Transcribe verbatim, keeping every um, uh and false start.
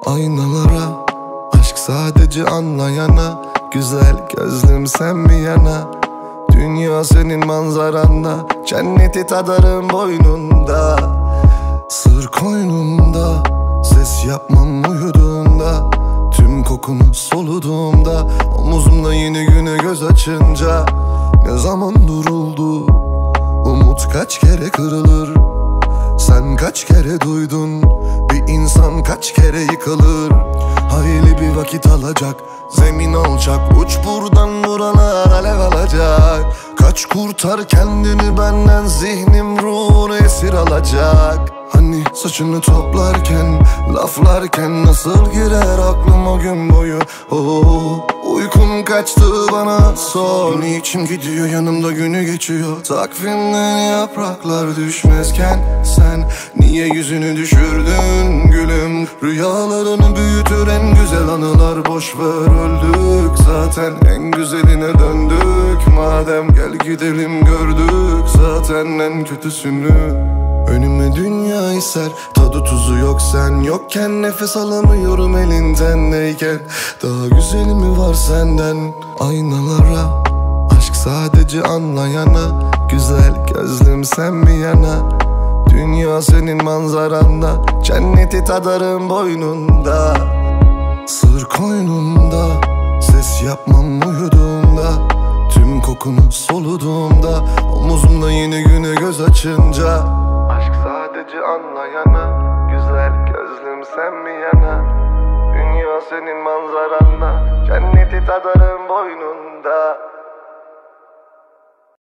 Aynalara, aşk sadece anlayana. Güzel gözlüm sen bir yana. Dünya senin manzaranda. Cenneti tadarım boynunda. Sır koynunda. Ses yapmam uyuduğunda. Tüm kokunu soluduğumda. Omuzumda yeni güne göz açınca. Ne zaman duruldu? Umut kaç kere kırılır? Sen kaç kere duydun? Bir insan kaç kere yıkılır? Hayli bir vakit alacak. Zemin alçak. Uç buradan buralar alev alacak. Kaç kurtar kendini benden. Zihnim ruhunu esir alacak. Hani saçını toplarken, laflarken nasıl girer aklım o gün boyu? Oh, uykum kaçtı bana sor. Niçin gidiyor yanımda günü geçiyor? Takvimden yapraklar düşmezken sen niye yüzünü düşürdün gülüm? Rüyalarını büyütür en güzel anılar. Boş ver öldük zaten en güzeline döndük. Madem gel gidelim gördük zaten en kötüsünü. Önüme dünya iser, tadı tuzu yok sen yokken. Nefes alamıyorum elinden neyken. Daha güzeli mi var senden? Aynalara, aşk sadece anlayana. Güzel gözlüm sen bir yana. Dünya senin manzaranda. Cenneti tadarım boynunda. Sır koynunda. Ses yapmam uyuduğumda. Tüm kokunu soluduğumda.